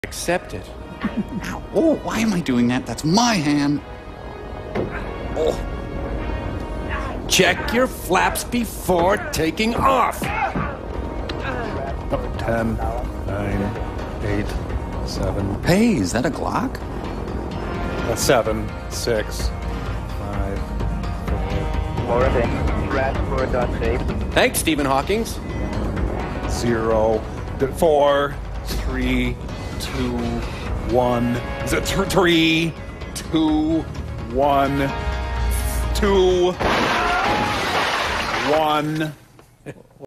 Accept it. Ow. Oh, why am I doing that? That's my hand. Oh. Check your flaps before taking off. 10, 9, 8, 7. Hey, is that a Glock? 7, 6, 5, 4. Thanks, Stephen Hawking's. 0, 4, 3, 2, 1. Is it 3, 2, 1, 2, 1?